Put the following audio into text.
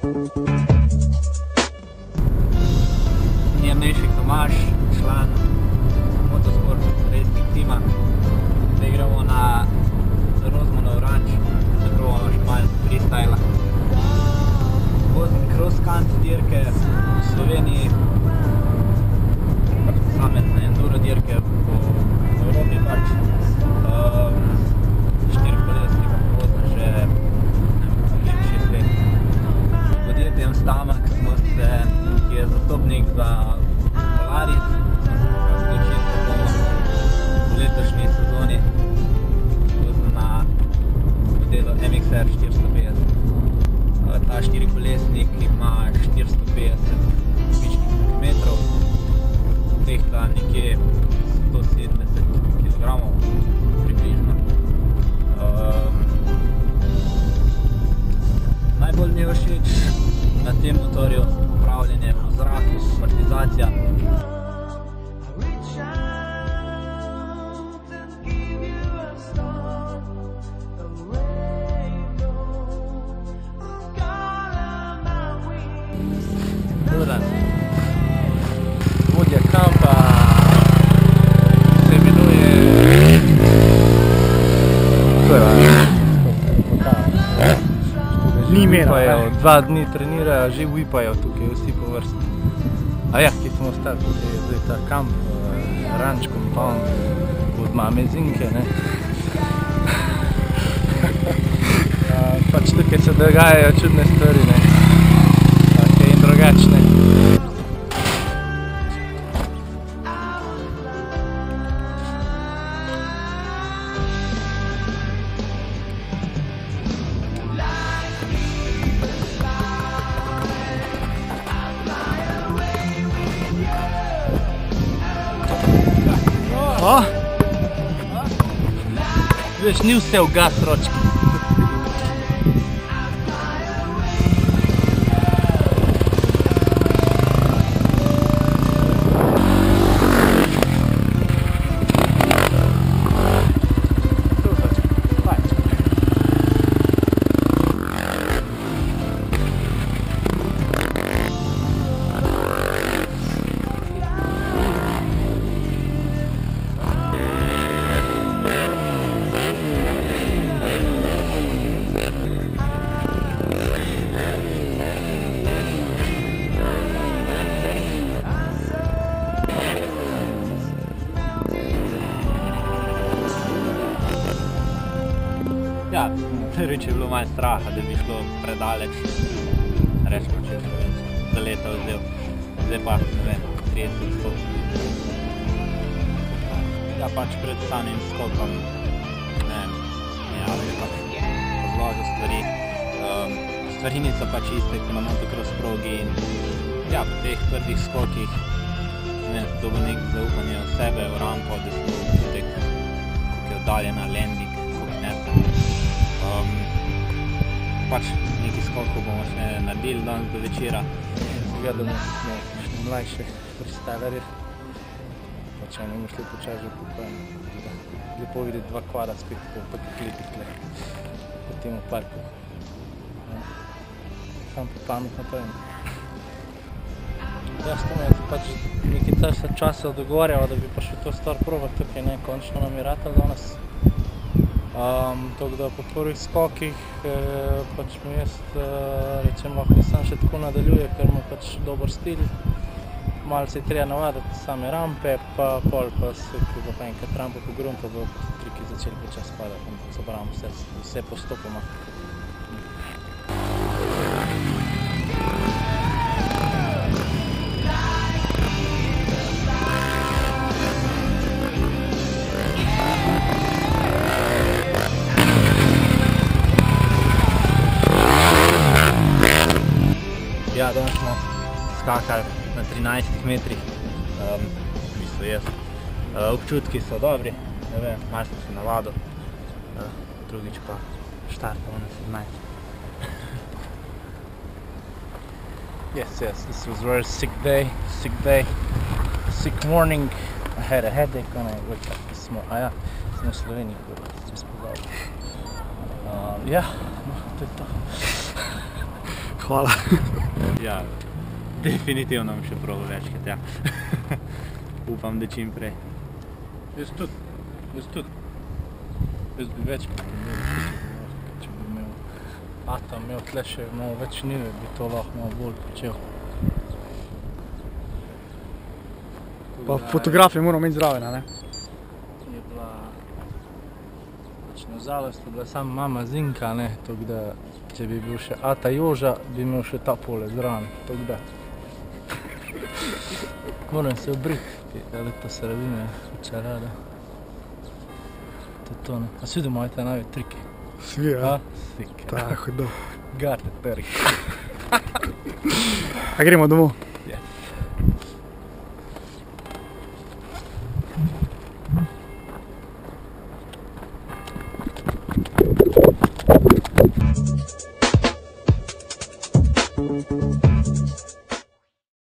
Njemnejši Tomaž, član motosport racing tima. Zdaj gremo na Rozmanov ranč, da probamo še malo freestyla. Vozim cross-country dirke v Sloveniji, pametne enduro dirke po Evropi pač. Štirikolesnika vozim že 5-6 let. S podjetjem Stamax smo se, ki je zastopnik za Polaris, odločili, da bomo v letošnji sezoni vozili na modelu MXR 450. Ta štirikolesnik ima 450 kubičnih centimetrov, tehta nekje 170 kg približno. Najbolj mi je všeč na tem motorju upravljanje v zraku, amortizacija. Vodja kampa se imenuje... Ni imena, 2 dni trenirajo, že vipajo tukaj vsi po vrsti. A ja, ki smo ostali, tukaj je zdaj ta kamp, ranč compound od mame Zinke, ne. Pač tukaj se dogajajo čudne stvari, ne. Take in drugačne. Veš, ni vse v gas ročki. Ja, prvič je bilo malo straha, da bi šlo predaleč, rečemo če za leta vzel, zdaj pa, ne vem, 30 stopnjev. Ja, pač pred samim skokom, ne vem, je pač razložil stvari. Stvari niso pač iste, ko na motocross progi in ja, po teh prvih skokih, ne vem, dobil nek zaupanje v sebe, v rampo, da smo občutek, koliko je oddaljena landing, koliko nesem. Pač nekaj skokov bomo še naredili danes do večera. Gledamo, smo še mlajši freestylerji. Pač ne bomo šli počas že pokojno. Lepo videti 2 kvada spet po takih klipih tle, po temu parku. Sam po pametno povem. Ja, s tem je pač nekaj časa dogovarjava, da bi pa še to stvar probali tukaj, ne, končno nam je ratalo danes. Tako da po prvih skokih pač mi jaz rečemo, da sam še tako nadaljuje, ker ima pač dober stil. Malo se je treba navaditi same rampe, pa pol pa se, ko bo pa enkrat rampo po gruntu, bo triki začeli počas padati, ampak se pravimo vse postopoma. Ja, danes smo skakali na 13 metrih, v bistvu jaz. Občutki so dobri, ne vem, malo sem se navadil, drugič pa štartamo na 17. Yes, this was a very sick day, sick morning. I had a headache when I woke up this morning. Ja, sem v Sloveniji, ko sem spoznal. Ja, to je to. hvala. Ja, definitivno bom še probal večkrat, ja. Upam, da čim prej. Jaz tudi. Jaz bi več če bi imel ata, imel tle še malo več nive, bi to lahko malo bolj počel. Pa fotografije moramo imeti zraven, a ne? Je bila, pač na žalost je bila samo mama Zinka, ne, tako da če bi bil še ata Joža, bi imel še ta pole zraven, tako da. Moram se obriti, lepa sredine, če rada. To je to, ne. A svi doma imate nove trike? Svi, ja. Sike. Ta je hudo. Garte terik. A gremo domov? Yes.